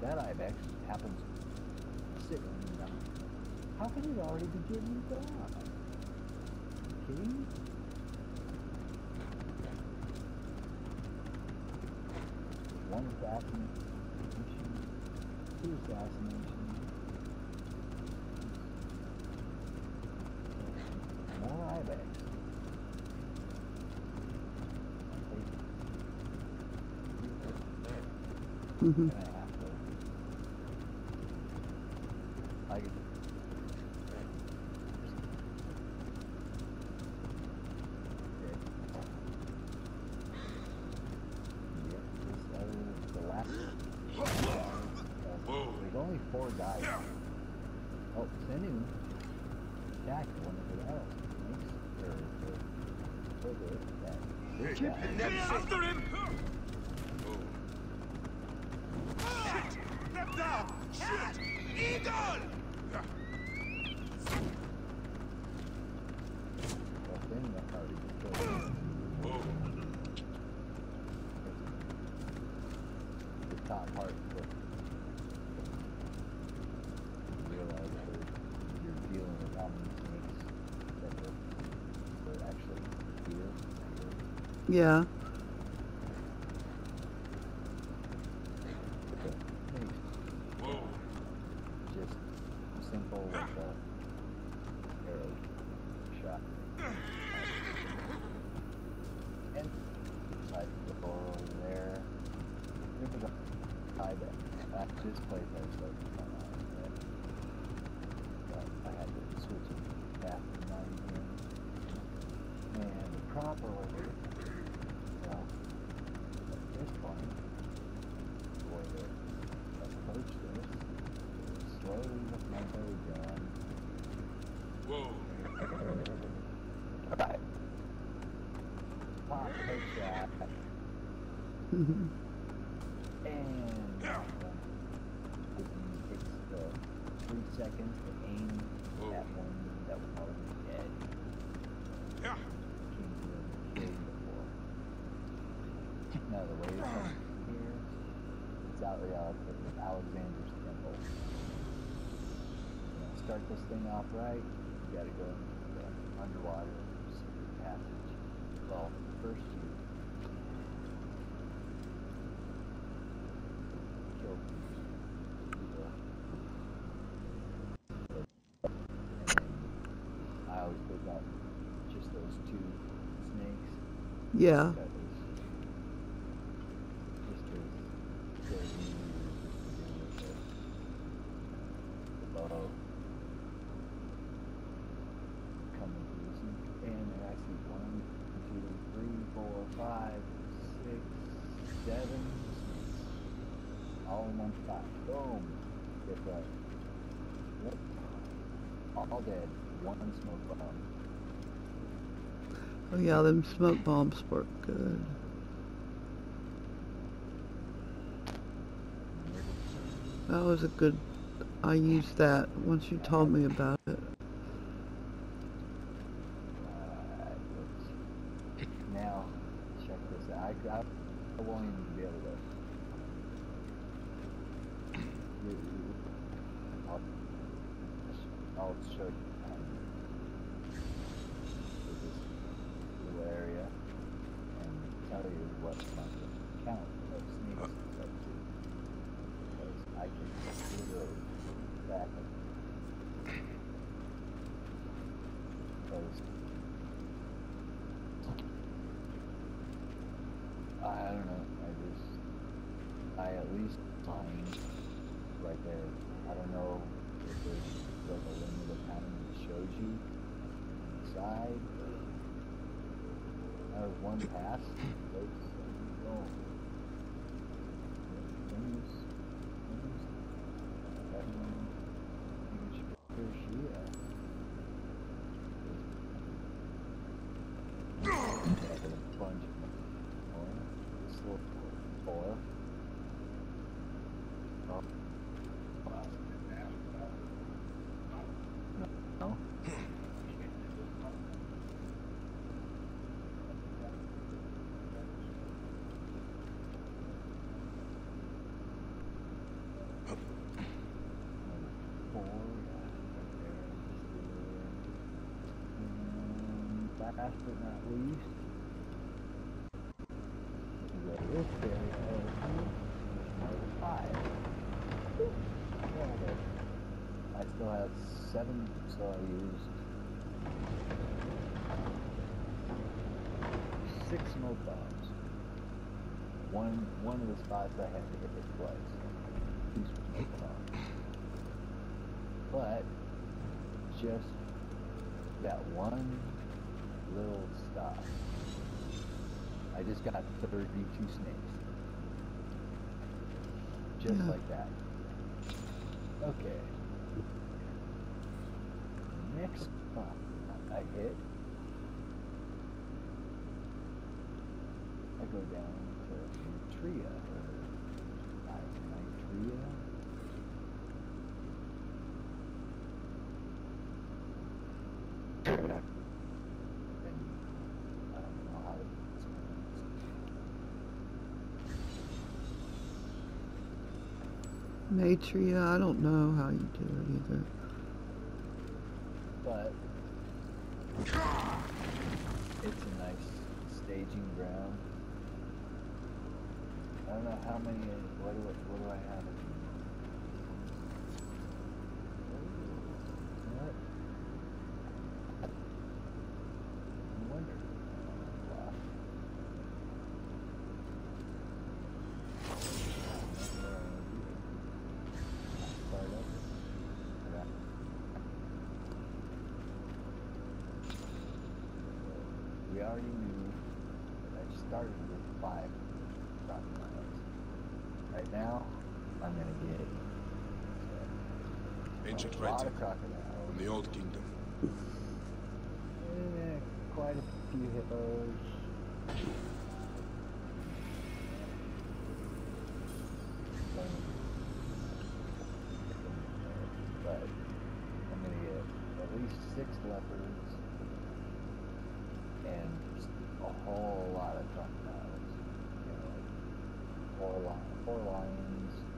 that ibex happens sitting down. How can it already be getting you down? Are you kidding me? One assassination, two assassinations, more ibex. Mm-hmm. There's only 4 guys. Oh, sending Jack one of the elves. This guy. After him! Shit! Step down! Shit! Eagle! Well, then that's already been killed. The top part, but you realize that you're dealing with how many snakes that are actually here. Yeah. Just simple with arrow shot. And side door over there. There's a high that this place I started to come out of it. But I had to switch it back to 9 and the proper way. Well, at this point, for the approach this, slowly with my bow gun. Whoa. Alright. Pop, headshot. Mm-hmm. And it takes the 3 seconds to aim at one that was already dead. Yeah. Now the way it comes here, it's out of Alexander's Temple. Start this thing off right, you gotta go into the underwater secret passage. Well, first you kill people. And I always pick up just those 2 snakes. Yeah. All in one spot. Boom. Get right. Yep. All dead. One smoke bomb. Oh yeah, them smoke bombs work good. That was a good. I used that once you told me about it. Now, check this out. I won't even be able to. I'll show you this little area and tell you what my count of snakes is up to. Because I can literally back it. Because I don't know, I at least find right there. I don't know if there's like a limit of how many it shows you inside. That was one pass. last but not least, we go to this area over here. There's another 5. Yeah, I still have 7, so I used 6 smoke bombs. One of the spots I had to hit it twice. 2 smoke bombs. But just that one little stop, I just got 32 snakes. Just Yeah. like that. Okay. Next spot I hit, I go down to Nitria, or Nitria. And I don't know how to Matria, I don't know how you do it either. but it's a nice staging ground. I don't know how many, what do I have? What? I wonder. Wow. Start up. Yeah. We already knew that I started with 5 crocodiles. Right now, I'm gonna get Ancient a lot writing of crocodiles. from the Old Kingdom. Quite a few hippos. But I'm gonna get at least 6 leopards and just a whole lot of crocodiles. You know, like 4 lions,